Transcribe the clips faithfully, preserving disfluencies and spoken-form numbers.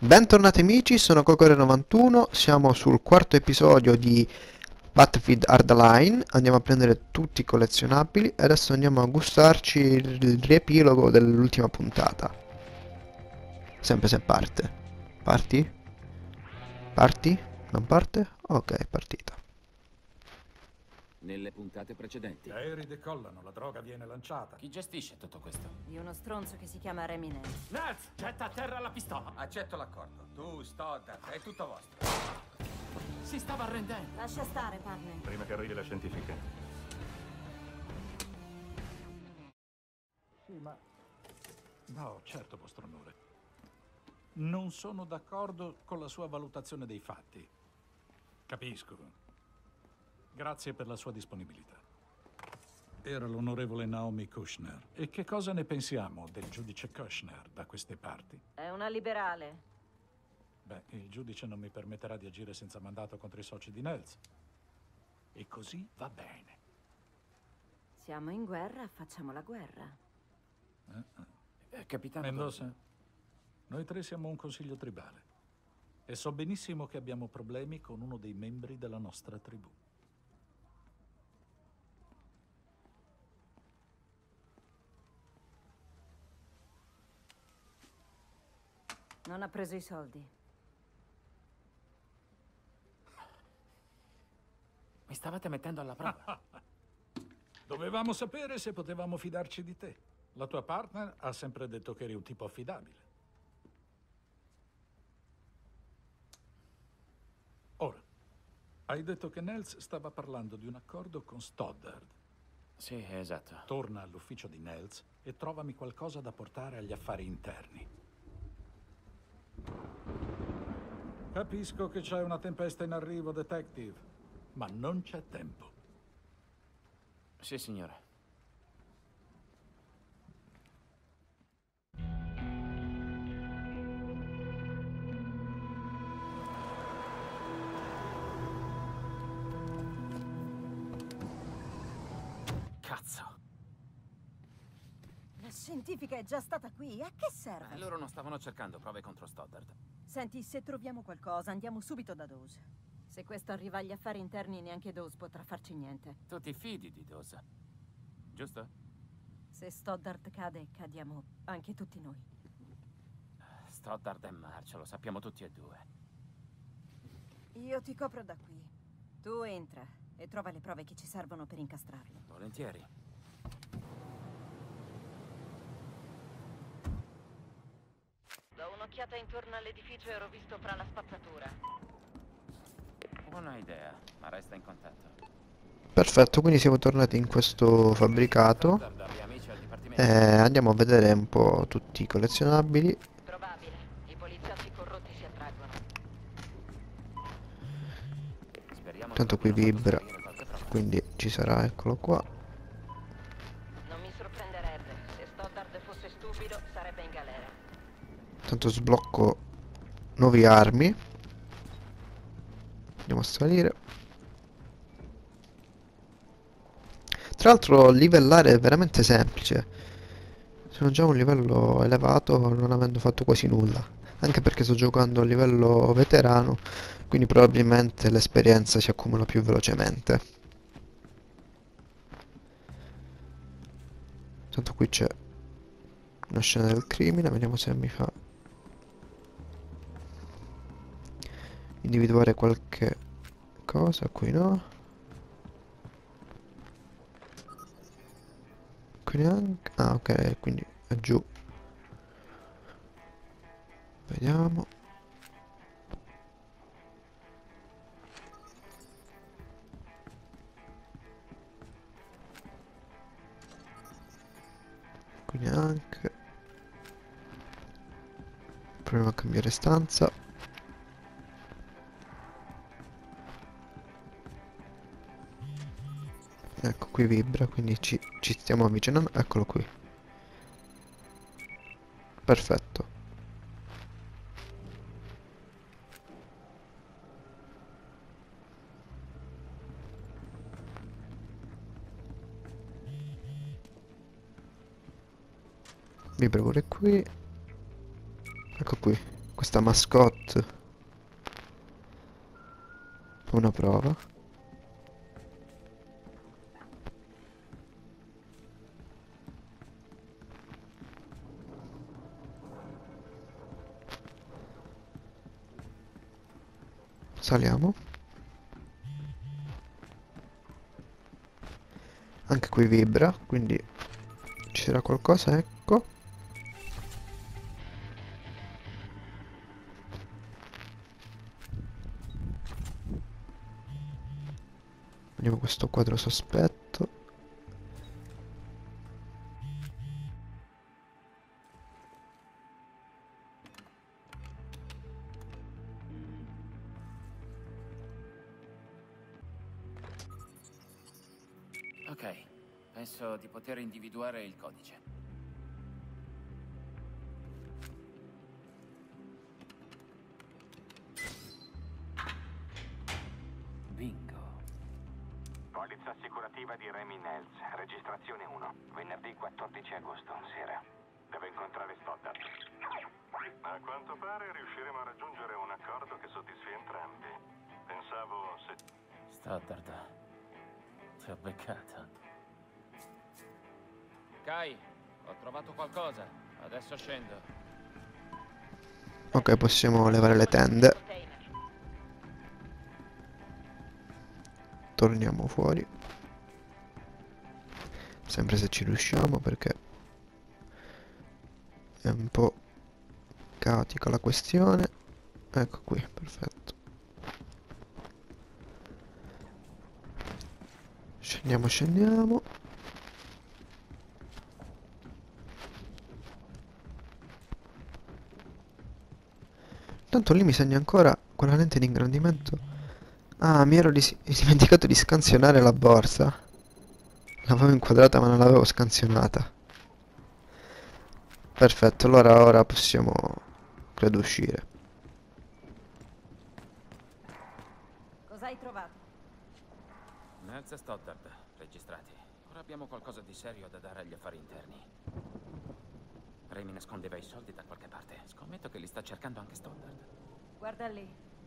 Bentornati amici, sono Cocore novantuno, siamo sul quarto episodio di Battlefield Hardline, andiamo a prendere tutti i collezionabili e adesso andiamo a gustarci il riepilogo dell'ultima puntata. Sempre se parte. Parti? Parti? Non parte? Ok, è partita. Nelle puntate precedenti. Gli aerei decollano, la droga viene lanciata. Chi gestisce tutto questo? Di uno stronzo che si chiama Remy Nance. Naz, getta a terra la pistola. Accetto l'accordo. Tu, Stoddard, è tutto vostro. Si stava arrendendo. Lascia stare, partner. Prima che arrivi la scientifica. Sì, ma... No, certo, vostro onore. Non sono d'accordo con la sua valutazione dei fatti. Capisco. Grazie per la sua disponibilità. Era l'onorevole Naomi Kushner. E che cosa ne pensiamo del giudice Kushner da queste parti? È una liberale. Beh, il giudice non mi permetterà di agire senza mandato contro i soci di Nels. E così va bene. Siamo in guerra, facciamo la guerra. Eh, capitano... Mendoza, noi tre siamo un consiglio tribale. E so benissimo che abbiamo problemi con uno dei membri della nostra tribù. Non ha preso i soldi. Mi stavate mettendo alla prova. Dovevamo sapere se potevamo fidarci di te. La tua partner ha sempre detto che eri un tipo affidabile. Ora, hai detto che Nels stava parlando di un accordo con Stoddard. Sì, esatto. Torna all'ufficio di Nels e trovami qualcosa da portare agli affari interni. Capisco che c'è una tempesta in arrivo, detective, ma non c'è tempo. Sì, signore. Cazzo. La scientifica è già stata qui. A che serve? Eh, loro non stavano cercando prove contro Stoddard. Senti, se troviamo qualcosa, andiamo subito da Dawes. Se questo arriva agli affari interni, neanche Dawes potrà farci niente. Tu ti fidi di Dawes, giusto? Se Stoddard cade, cadiamo anche tutti noi. Stoddard è marcio, lo sappiamo tutti e due. Io ti copro da qui. Tu entra e trova le prove che ci servono per incastrarlo. Volentieri. Do un'occhiata intorno all'edificio e ero visto fra la spazzatura. Buona idea, ma resta in contatto. Perfetto, quindi siamo tornati in questo fabbricato Stoddard ha gli amici al dipartimento. e andiamo a vedere un po' tutti i collezionabili. Probabile. I poliziotti corrotti si attraggono. Speriamo Tanto che qui non abbiano vibra, fatto salire qualche prova. quindi ci sarà, eccolo qua. Non mi sorprenderebbe. Se Stoddard fosse stupido, sarebbe in galera. Tanto sblocco nuove armi. Andiamo a salire. Tra l'altro livellare è veramente semplice. Sono già a un livello elevato non avendo fatto quasi nulla. Anche perché sto giocando a livello veterano, quindi probabilmente l'esperienza si accumula più velocemente. Tanto qui c'è una scena del crimine, vediamo se mi fa individuare qualche cosa. Qui no. Qui neanche. Ah, ok, quindi è giù. Vediamo. Qui neanche. Proviamo a cambiare stanza. Ecco, qui vibra, quindi ci, ci stiamo avvicinando. Eccolo qui. Perfetto. Vibra pure qui. Ecco qui. questa mascotte. Una prova. Saliamo. Anche qui vibra, quindi ci sarà qualcosa, ecco. Vediamo questo quadro sospetto. Ok, penso di poter individuare il codice. Bingo. Polizza assicurativa di Remy Nels, registrazione uno, venerdì quattordici agosto, sera. Devo incontrare Stoddard. A quanto pare riusciremo a raggiungere un accordo che soddisfi entrambi. Pensavo se... Stoddard, ti ho beccato. Kai, ho trovato qualcosa. Adesso scendo. Ok, possiamo levare le tende. Torniamo fuori. Sempre se ci riusciamo, perché è un po' caotica la questione. Ecco qui, perfetto. Scendiamo, scendiamo. Tanto lì mi segna ancora quella lente di ingrandimento. Ah, mi ero dis- dimenticato di scansionare la borsa. L'avevo inquadrata ma non l'avevo scansionata. Perfetto, allora ora possiamo, credo, uscire. Cosa hai trovato? Nels e Stoddard, registrati. Ora abbiamo qualcosa di serio da dare agli affari interni. Remy nascondeva i soldi da qualche parte. Scommetto che li sta cercando anche Stoddard. Guarda lì.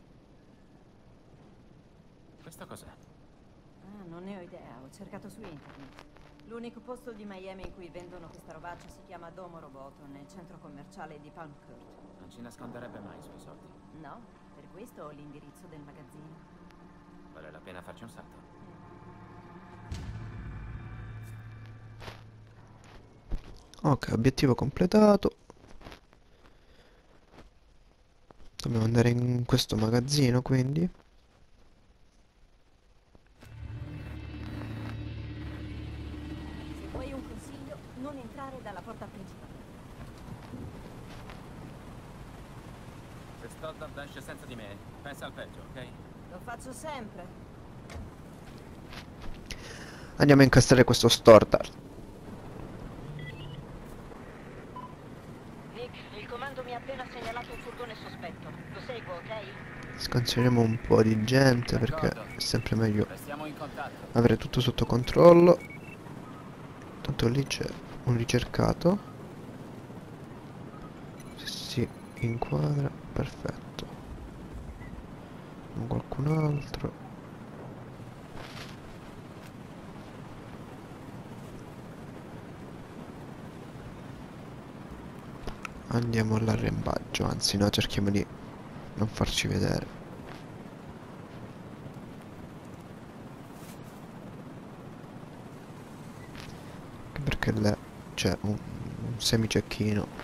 Questo cos'è? Ah, non ne ho idea, ho cercato su internet. L'unico posto di Miami in cui vendono questa robaccia si chiama Domo Roboto, nel centro commerciale di Palm Court. Non ci nasconderebbe mai i suoi soldi. No, per questo ho l'indirizzo del magazzino. Vale la pena farci un salto. Ok, obiettivo completato. Dobbiamo andare in questo magazzino, quindi. Se vuoi un consiglio, non entrare dalla porta principale. Se Stoddard esce senza di me, pensa al peggio, ok? Lo faccio sempre. Andiamo a incastrare questo Stoddard. Nick, il comando mi ha appena segnalato un furgone sospetto. Lo seguo, ok? Scansioniamo un po' di gente perché è sempre meglio Restiamo in contatto. avere tutto sotto controllo. Tanto lì c'è un ricercato. Se si inquadra, perfetto. Non qualcun altro. Andiamo all'arrembaggio, anzi no, cerchiamo di non farci vedere. Anche perché là c'è un, un semicecchino.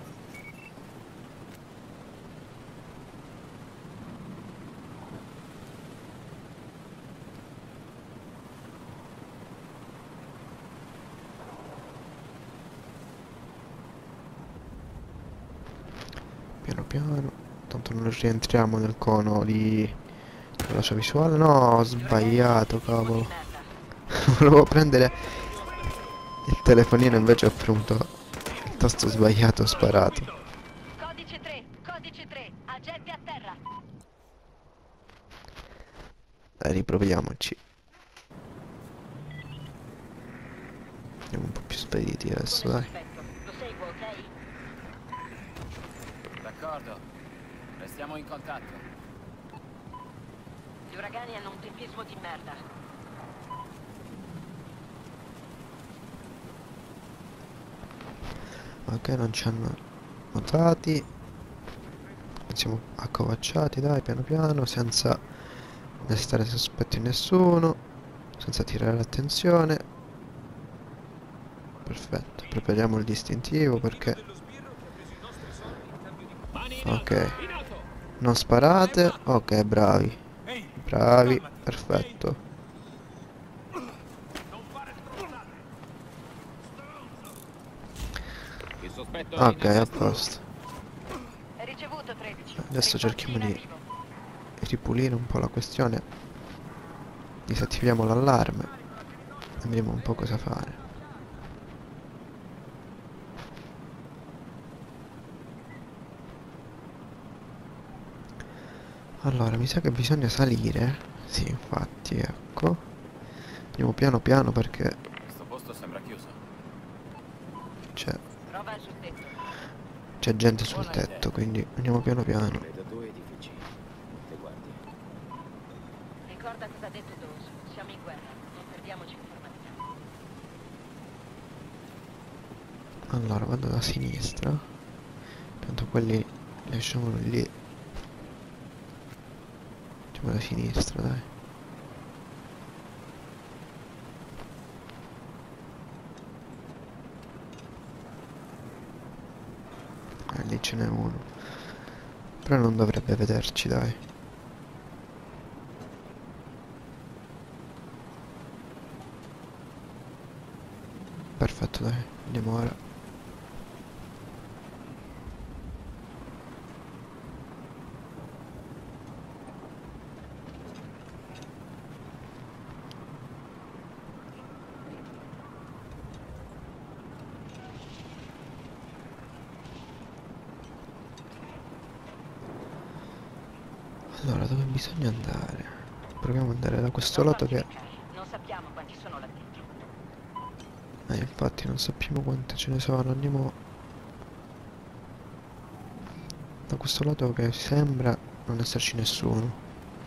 Piano piano, tanto non rientriamo nel cono di della sua visuale. No, ho sbagliato, cavolo. Volevo prendere il telefonino, invece ho premuto il tasto sbagliato, ho sparato. Codice tre, codice tre, agenti a terra. Dai, riproviamoci. Andiamo un po' più spediti adesso, dai. Lo seguo, ok? D'accordo. Restiamo in contatto. Gli uragani hanno un tempismo di merda. Ok, non ci hanno notati. Siamo accovacciati, dai, piano piano, senza destare sospetti a nessuno, senza attirare l'attenzione. Perfetto, prepariamo il distintivo perché... Ok, non sparate. Ok, bravi. Bravi, perfetto. Ok, a posto. Ricevuto tredici. Adesso cerchiamo di ripulire un po' la questione. Disattiviamo l'allarme e vediamo un po' cosa fare. Allora, mi sa che bisogna salire. Sì, infatti, ecco. Andiamo piano piano perché Questo posto sembra chiuso. c'è Prova sul tetto. c'è gente sul tetto, quindi andiamo piano piano. Vedo due edifici. Te guardi. Ricorda cosa ha detto Dawes. Siamo in guerra. Non perdiamoci informazioni. Allora, vado da sinistra. Tanto quelli lasciamoli lì. Andiamo da sinistra, dai. Eh, lì ce n'è uno. Però non dovrebbe vederci, dai. Perfetto, dai. Andiamo ora. Allora, dove bisogna andare? Proviamo ad andare da questo lato che... Non sappiamo quanti sono là dentro. Eh, infatti non sappiamo quante ce ne sono. Andiamo da questo lato che sembra non esserci nessuno.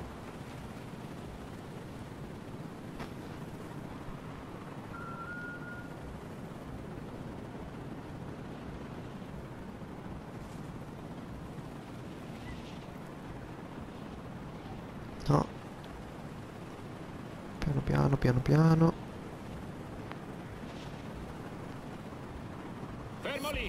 No. Piano piano, piano piano. Fermo lì!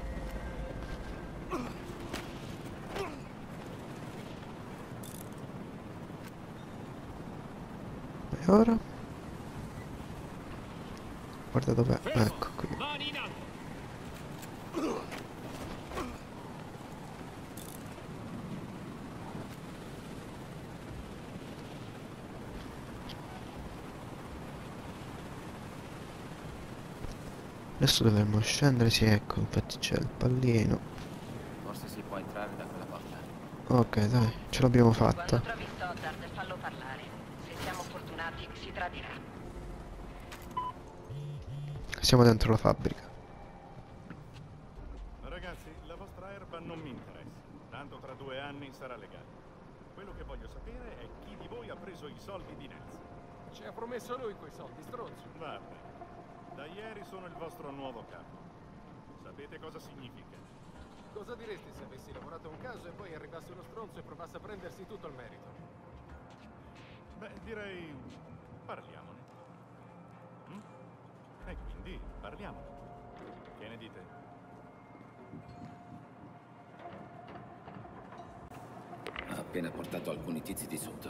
E ora? Guarda dov'è. Ecco qui. Mani in alto! Adesso dovremmo scendere. Sì, ecco, infatti c'è il pallino. Forse si può entrare da quella porta. Ok, dai, ce l'abbiamo Quando fatta. trovi Stoddard, fallo parlare. Se siamo fortunati, si tradirà. Siamo dentro la fabbrica. Ragazzi, la vostra erba non mi interessa. Tanto tra due anni sarà legale. Quello che voglio sapere è chi di voi ha preso i soldi di Nels. Ci ha promesso lui quei soldi, stronzo. Va bene. Da ieri sono il vostro nuovo capo. Sapete cosa significa? Cosa diresti se avessi lavorato un caso e poi arrivasse uno stronzo e provasse a prendersi tutto il merito? Beh, direi... parliamone. Mm? E quindi parliamone. Che ne dite? Ha appena portato alcuni tizi di sotto.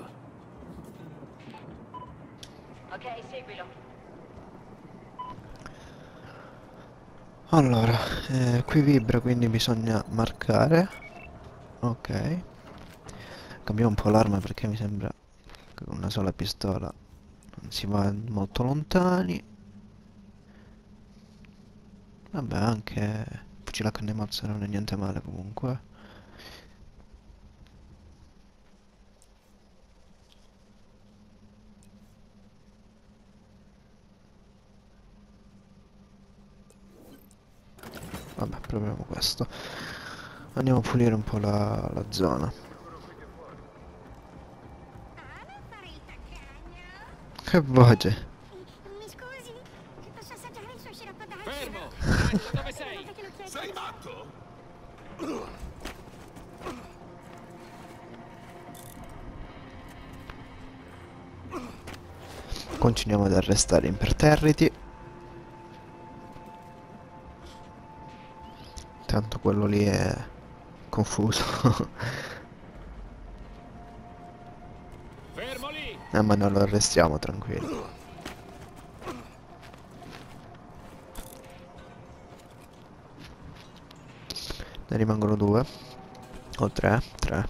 Ok, seguilo. Allora, eh, qui vibra, quindi bisogna marcare. Ok. Cambiamo un po' l'arma perché mi sembra che con una sola pistola non si va molto lontani. Vabbè, anche fucile a canne mazza non è niente male comunque. Vabbè, proviamo questo. Andiamo a pulire un po' la, la zona. Che voce. Mi scusi, posso assaggiare il suo sciroppo d'arancia? Fermo! Adesso dove sei? Sei matto? Continuiamo ad arrestare imperterriti. Tanto quello lì è confuso. Fermo lì! Eh, ma non lo arrestiamo, tranquillo. Ne rimangono due. O tre. Tre.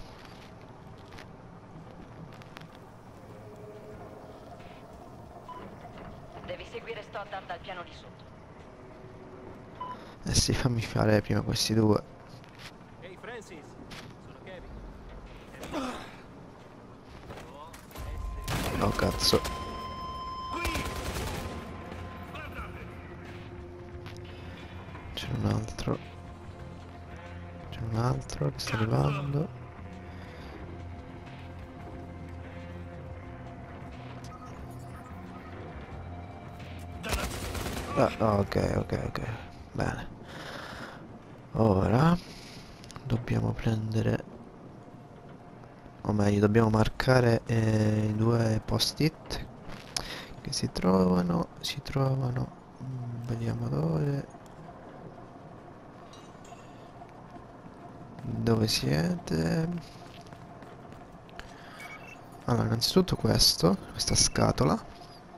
Devi seguire Stoddard dal piano di sotto. Eh sì, fammi fare prima questi due. Ehi Francis, sono Kevin. Oh cazzo. C'è un altro. C'è un altro che sta arrivando. Ah, ok, ok, ok. Bene. Ora dobbiamo prendere, o meglio, dobbiamo marcare eh, i due post-it che si trovano, si trovano, mm, vediamo dove, dove siete. Allora, innanzitutto questo, questa scatola.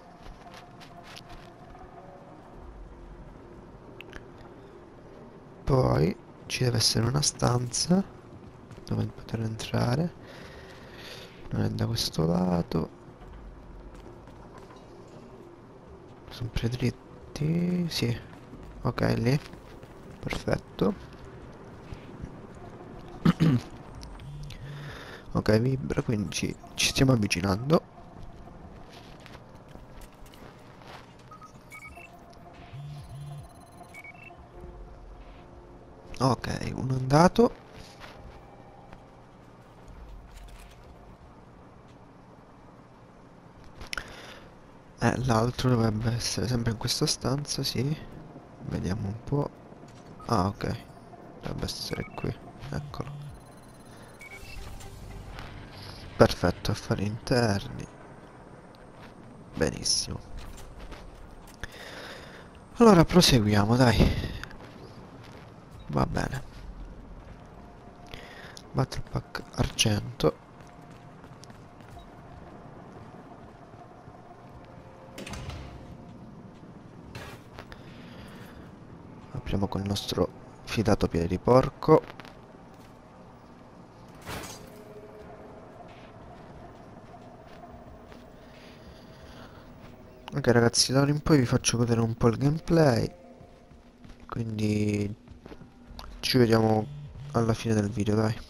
Poi ci deve essere una stanza dove poter entrare. Non è da questo lato. Sempre dritti. Sì. Ok, lì. Perfetto. Ok, vibra, quindi ci, ci stiamo avvicinando. Ok, uno è andato. Eh, l'altro dovrebbe essere sempre in questa stanza, sì. Vediamo un po'. Ah, ok. Dovrebbe essere qui. Eccolo. Perfetto, affari interni. Benissimo. Allora proseguiamo, dai. Va bene. Battle Pack argento. Apriamo con il nostro fidato piede di porco. Ok ragazzi, da ora in poi vi faccio godere un po' il gameplay. Quindi ci vediamo alla fine del video, dai.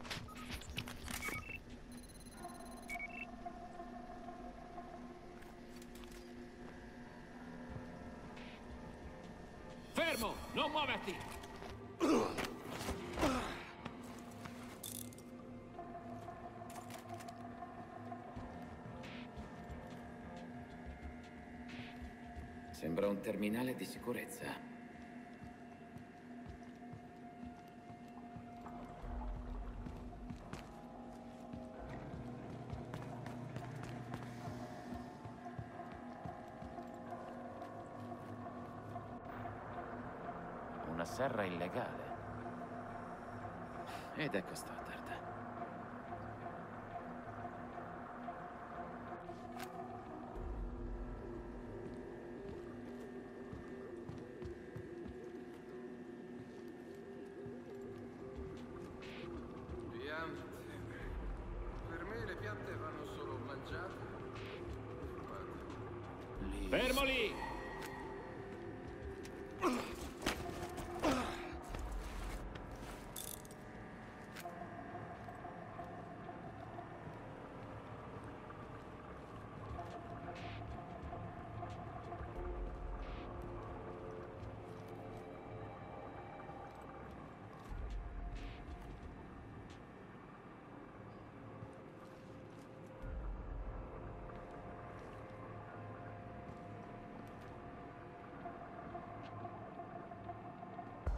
Fermo! Non muoverti! Sembra un terminale di sicurezza. Una serra illegale. Ed ecco Stoddard. Piante. Per me le piante vanno solo mangiate. Fumate. Fermo lì!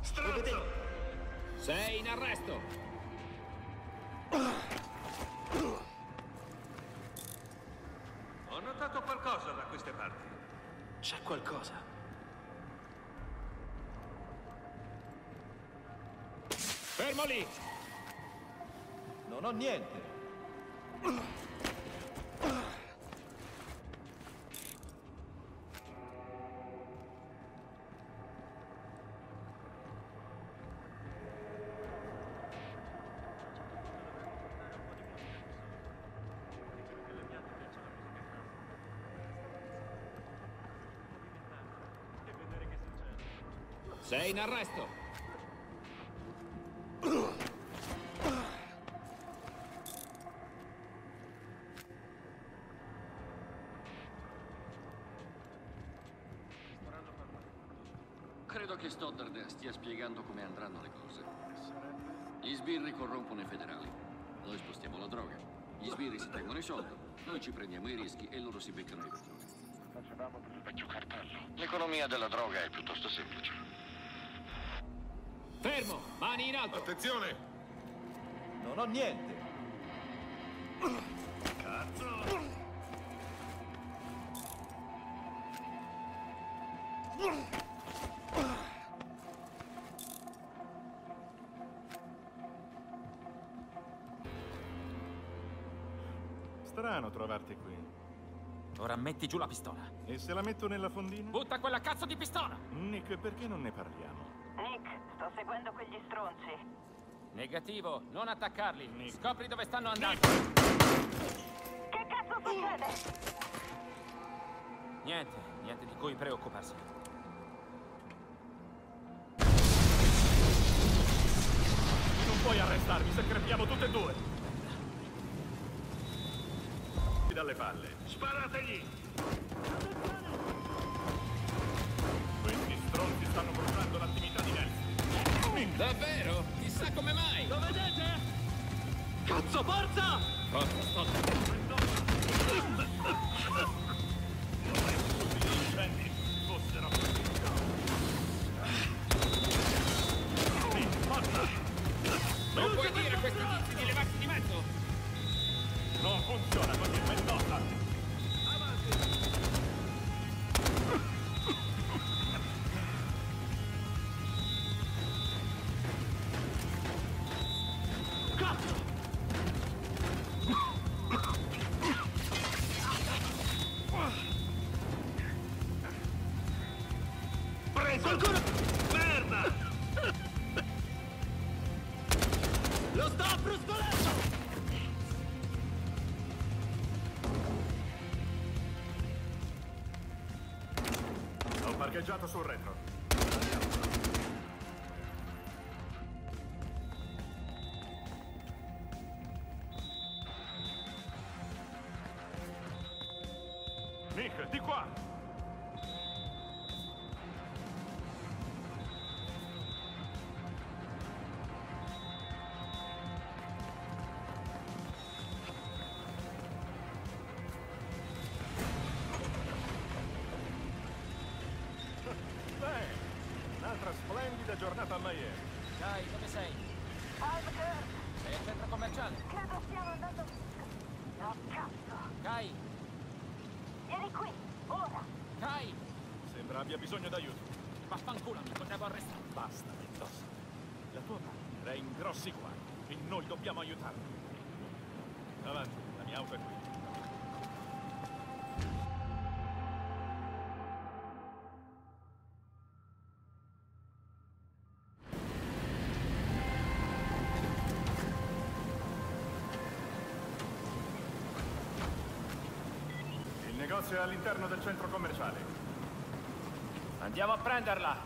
Stronzo! Sei in arresto! Ho notato qualcosa da queste parti. C'è qualcosa. Fermo lì! Non ho niente. Sei in arresto! Credo che Stoddard stia spiegando come andranno le cose. Gli sbirri corrompono i federali. Noi spostiamo la droga. Gli sbirri si tengono i soldi. Noi ci prendiamo i rischi e loro si beccano i petroli. Facevamo per il vecchio cartello. L'economia della droga è piuttosto semplice. Fermo! Mani in alto! Attenzione! Non ho niente. Cazzo! Strano trovarti qui. Ora metti giù la pistola. E se la metto nella fondina? Butta quella cazzo di pistola! Nick, perché non ne parliamo? Nick, sto seguendo quegli stronzi. Negativo, non attaccarli. Nick. Scopri dove stanno andando. Che cazzo succede? Niente, niente di cui preoccuparsi. Non puoi arrestarmi se crepiamo tutte e due! Dalle palle. Sparategli! Questi stronzi stanno bruciando l'attività di Nelson. Davvero? Chissà come mai! Lo vedete? Cazzo, forza! Forza, stop! Tutti gli incendi fossero... Sì, forza! Non puoi dire a questi tizi di levarsi di mezzo! Non funziona così, Mendoza! Cazzo! Preso! Qualcuno... Merda! Lo sto bruscolendo! Ho parcheggiato sul retro. Nick, di qua! Beh, un'altra splendida giornata a Miami. Dai, dove sei? Albuquerque, Sei al centro commerciale. credo stiamo andando... No, cazzo. Kai! Vieni qui, ora. Kai! Sembra abbia bisogno d'aiuto. Vaffanculo, mi potevo arrestare. Basta, Mendoza. La tua partner è in grossi guai e noi dobbiamo aiutarla. Avanti, la mia auto è qui. Il negozio è all'interno del centro commerciale. Andiamo a prenderla!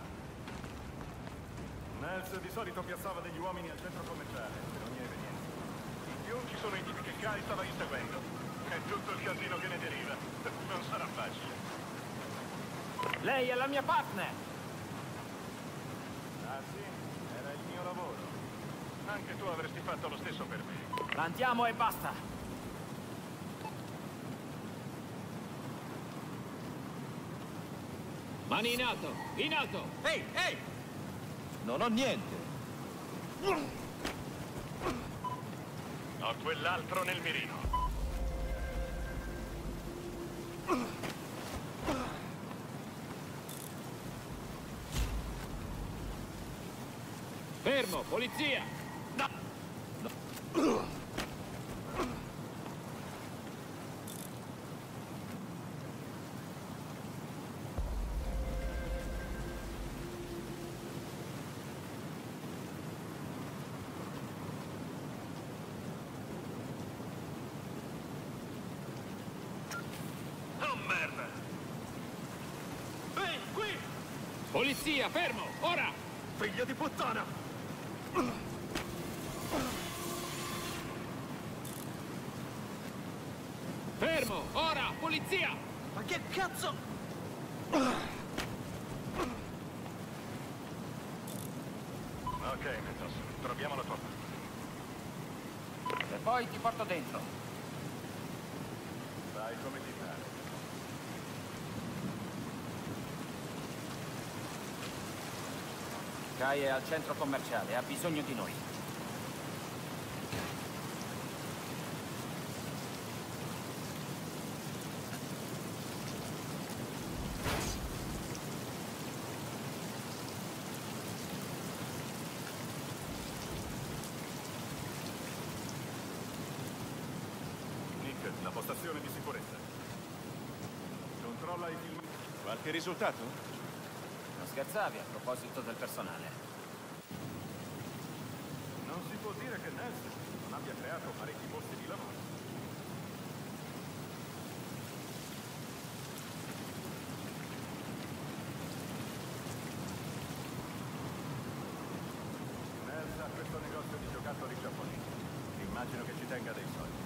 Nels di solito piazzava degli uomini al centro commerciale per ogni evenienza. In più ci sono i tipi che Kai stava inseguendo. È tutto il casino che ne deriva. Non sarà facile. Lei è la mia partner! Ah sì? Era il mio lavoro. Anche tu avresti fatto lo stesso per me. Andiamo e basta! Mani in alto! In alto! Ehi, ehi! Non ho niente. Ho quell'altro nel mirino. Fermo, polizia! No! No. Oh merda! Ehi, qui! Polizia, fermo, ora! Figlio di puttana! Fermo, ora, polizia! Ma che cazzo? Ok, Mentos, troviamo la tua parte. E poi ti porto dentro. Fai come ti pare. Kai è al centro commerciale, ha bisogno di noi. Nick, la postazione di sicurezza. Controlla i film. Qualche risultato? Non scherzavi a proposito del personale. Non si può dire che Nelson non abbia creato parecchi posti di lavoro. Nelson ha questo negozio di giocattoli giapponesi. Immagino che ci tenga dei soldi.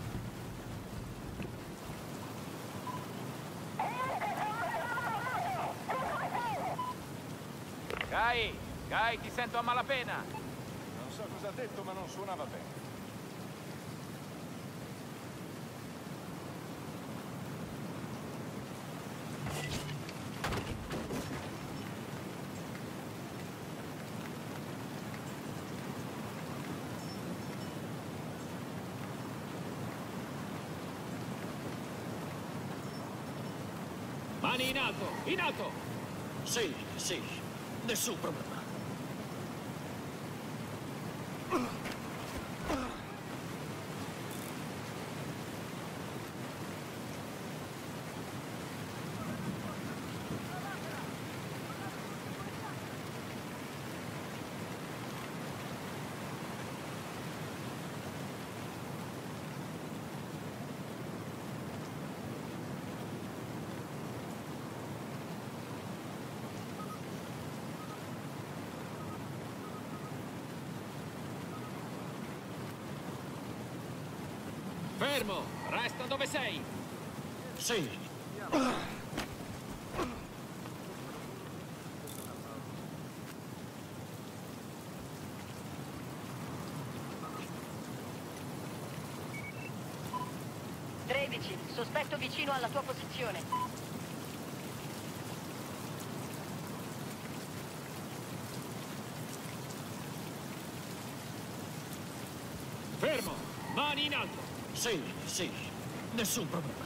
Kai, Kai, ti sento a malapena. Non so cosa ha detto, ma non suonava bene. Mani in alto, in alto! Sì, sì, nessun problema. Fermo! Resta dove sei! Sì. tredici, sospetto vicino alla tua posizione. Fermo! Mani in alto! Sì, sì, nessun problema.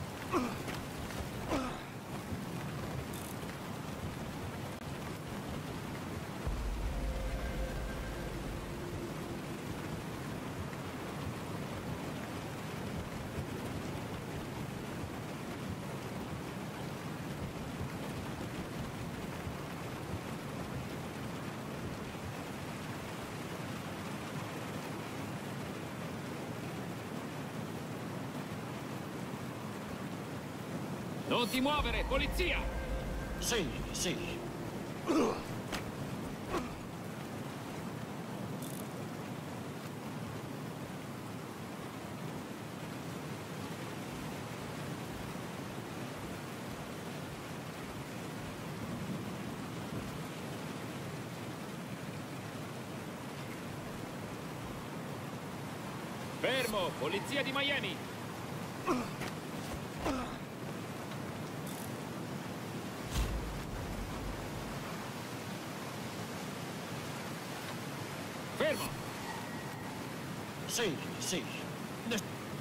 Non ti muovere, polizia! Sì, sì. Fermo, polizia di Miami! Fermo! Sì, sì. Ness-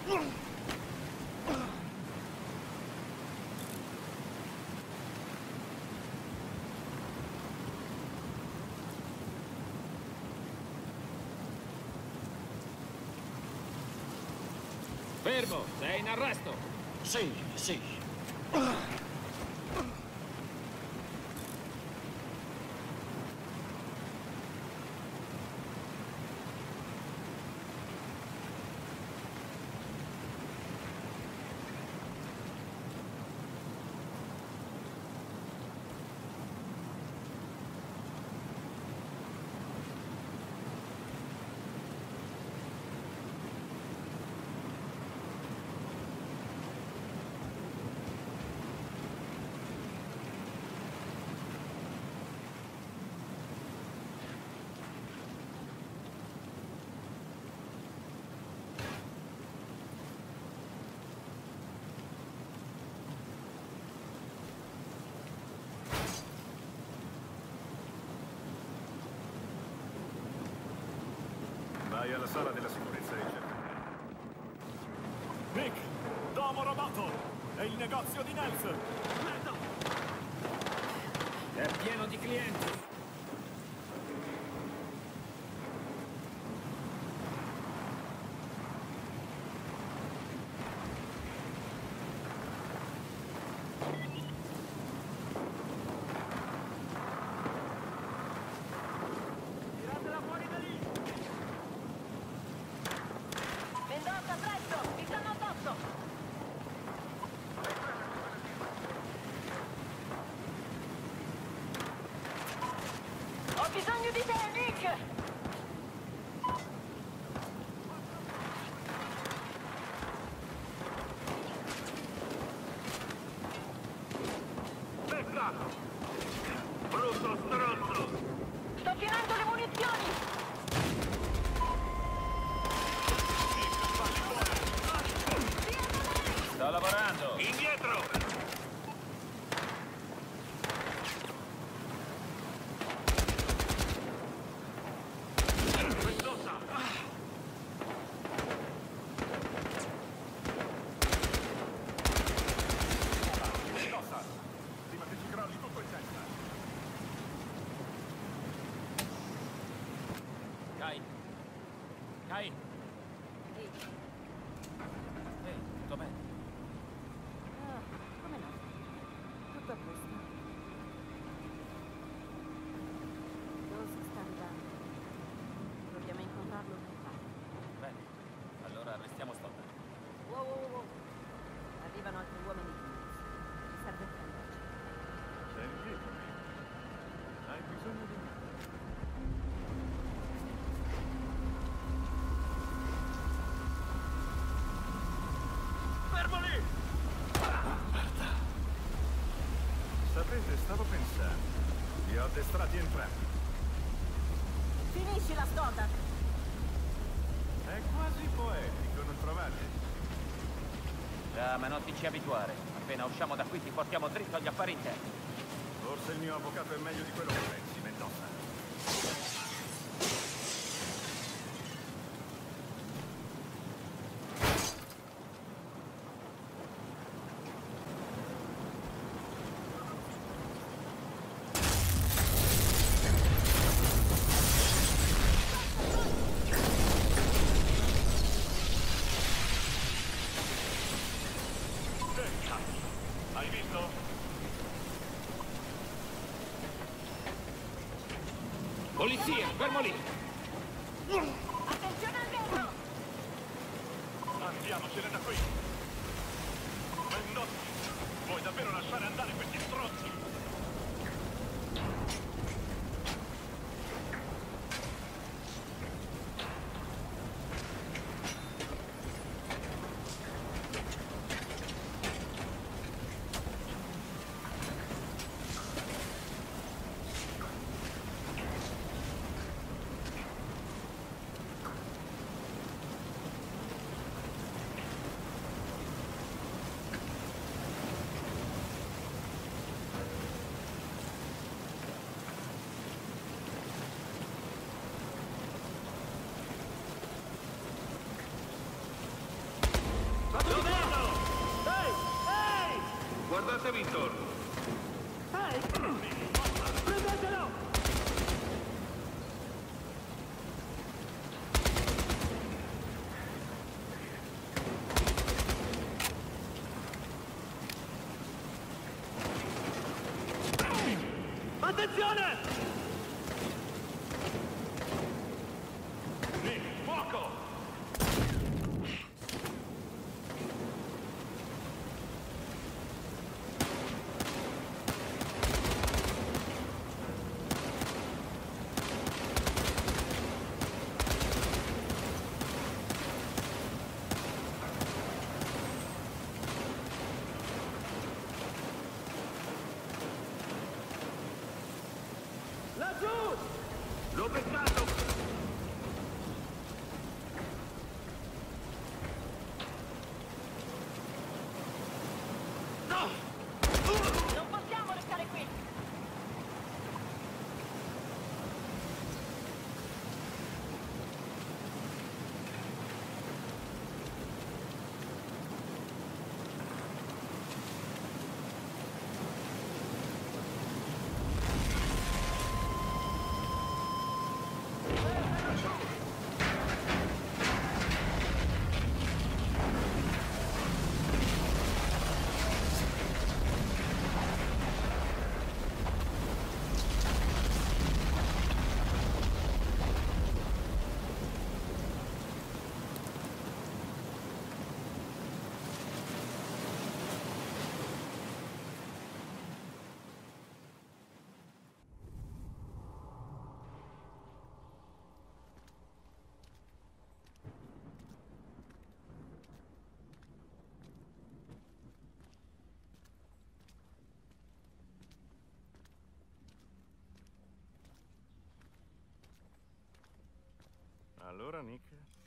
Fermo! Sei in arresto! Sì, sì. Vai alla sala della sicurezza e cerca. Nick, Domo Roboto! È il negozio di Nels! Merda! È pieno di clienti! Tiratela fuori da lì! Mendoza, presto! Mi stanno addosso! Ho bisogno di te, Nick! Beccato! Brutto stronzo! Sto tirando le munizioni! Sto lavorando! Indietro! Mendoza! Mendoza! Prima che ci crolli tutto in testa! Kai! Kai! Ehi, Ehi, tutto bene? ah, come no? Tutto a posto. Rose sta arrivando. Dobbiamo incontrarlo nel parco. Bene. Allora arrestiamo Stoddard. Wow, wow, wow. Arrivano altri uomini di Nils. Ci serve prenderci. Sei indietro. Hai bisogno di me. Fermo lì! Sapete, stavo pensando. Li ho addestrati entrambi. Finisci la Stoddard! È quasi poetico, non trovate? Già, ma non ti ci abituare. Appena usciamo da qui ti portiamo dritto agli affari interni. Forse il mio avvocato è meglio di quello che pensi, Mendoza. Hai visto? Polizia, fermo lì! Attenzione al vetro! Andiamocene da qui! Mendoza, vuoi davvero lasciare andare questi stronzi? Guardatevi intorno. Ehi! Prendetelo! Attenzione! Nick, fuoco! Laggiù! L'ho beccato! No! Non possiamo restare qui! Allora, Nick?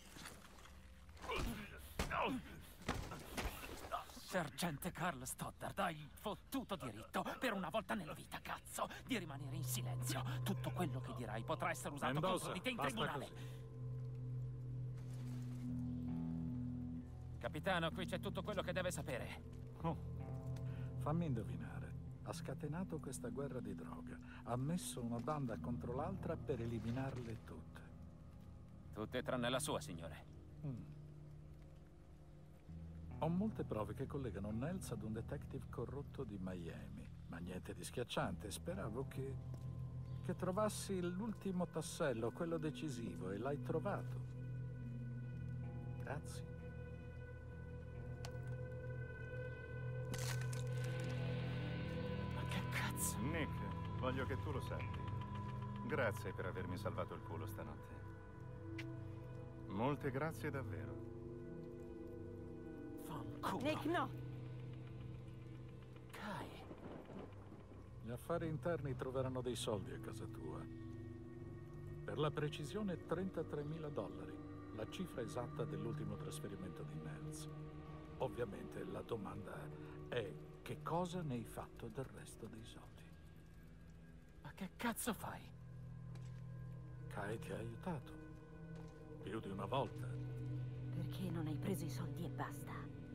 Sergente Carl Stoddard, hai fottuto diritto, per una volta nella vita, cazzo, di rimanere in silenzio. Tutto quello che dirai potrà essere usato Mendoza, contro di te in basta tribunale. così. Capitano, qui c'è tutto quello che deve sapere. Oh, fammi indovinare. Ha scatenato questa guerra di droga. Ha messo una banda contro l'altra per eliminarle tutte. Tutte tranne la sua, signore. Mm. Ho molte prove che collegano Nels ad un detective corrotto di Miami, ma niente di schiacciante. Speravo che... che trovassi l'ultimo tassello, quello decisivo, e l'hai trovato. Grazie. Ma che cazzo? Nick, voglio che tu lo sappi. Grazie per avermi salvato il culo stanotte. Molte grazie davvero. Fanculo. Nick, no! Kai. Gli affari interni troveranno dei soldi a casa tua. Per la precisione trentatremila dollari, la cifra esatta dell'ultimo trasferimento di Nels. Ovviamente la domanda è: che cosa ne hai fatto del resto dei soldi? Ma che cazzo fai? Kai ti ha aiutato. Più di una volta. Perché non hai preso i soldi e basta?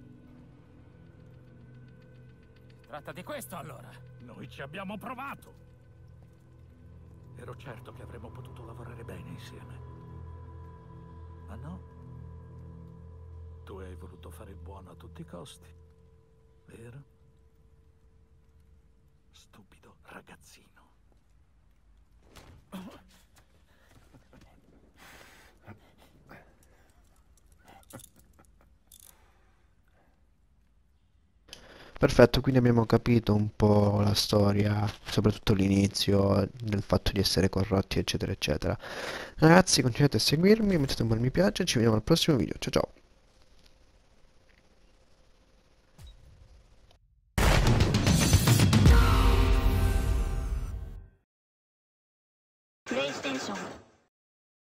Tratta di questo, allora. Noi ci abbiamo provato. Ero certo che avremmo potuto lavorare bene insieme. Ma no. Tu hai voluto fare il buono a tutti i costi. Vero? Stupido ragazzino. Perfetto, quindi abbiamo capito un po' la storia, soprattutto l'inizio del fatto di essere corrotti, eccetera, eccetera. Ragazzi, continuate a seguirmi, mettete un bel mi piace, ci vediamo al prossimo video. Ciao ciao! PlayStation